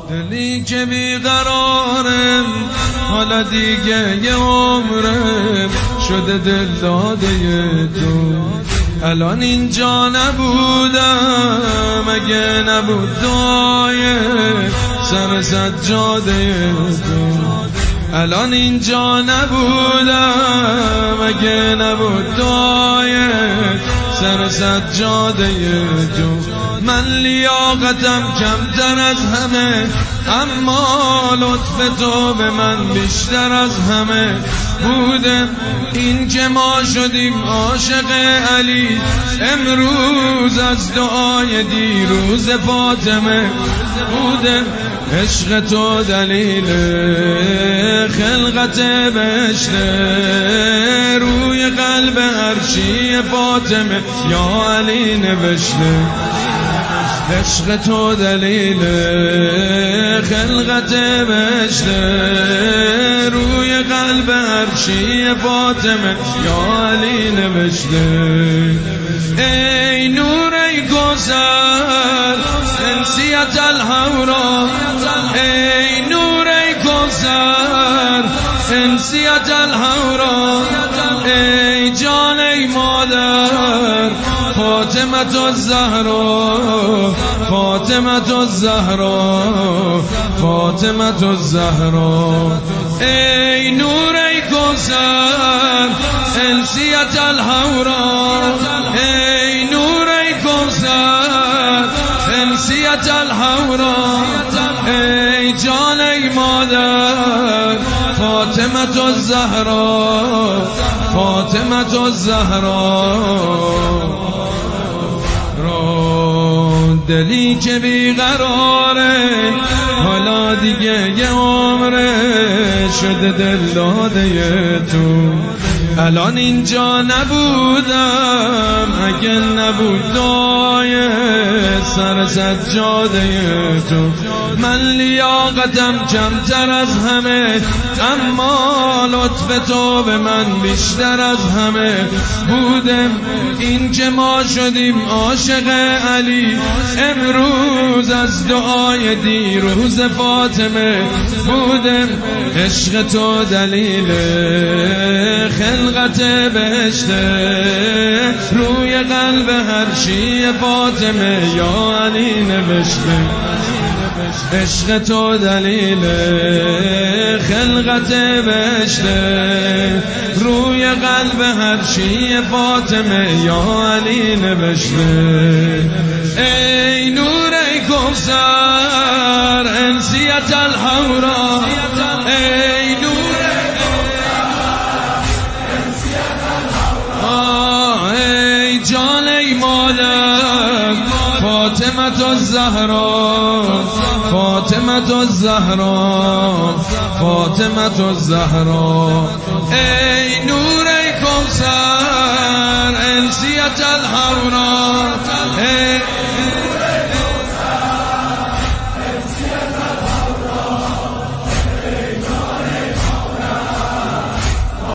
دلی که بیقرارم حالا دیگه یه عمرم شده دل داده تو. الان اینجا نبودم اگه نبود دعای سر سجاده تو. الان اینجا نبودم اگه نبود دعای سر سجاده تو. من لیاقتم کمتر از همه، اما لطف تو به من بیشتر از همه بوده. این که ما شدیم عاشق علی امروز از دعای دیروز فاطمه بوده. عشق تو دلیل خلقت بهشته، روی قلب عرشی فاطمه یا علی نوشته. عشق تو دلیل خلقت بهشته، روی قلب عرشی فاطمه یا علی نوشته. ای نور ای کوثر انسیت الحورا، ای نور ای کوثر انسیت الحورا، ای جان ای مادر فاطمة الزهرا، فاطمة الزهرا، فاطمة الزهرا. ای نور ای کوثر انسیت الحورا، ای نور ای کوثر انسیت الحورا، ای جان ای مادر فاطمة الزهرا، فاطمة الزهرا. دلی که بیقراره حالا دیگه یه عمره شده دل داده تو. الان اینجا نبودم اگه نبود دعای سر سجاده تو. من لیاقتم کمتر از همه، اما لطف تو به من بیشتر از همه بوده. این که ما شدیم عاشق علی امروز از دعای دیروز فاطمه بوده. عشق تو دلیل خلقت بهشته، روی قلب عرشی فاطمه یا علی نوشته. عشق تو دلیل خلقت بهشته، روی قلب عرشی فاطمه یا علی نوشته. ای نور ای کوثر انسیت الحورا، ای نور انسیت الحورا، ای جان ای مادر فاطمة الزهرا، فاطمة الزهرا، فاطمة الزهرا. ای نور ای کوثر انسیت الحورا،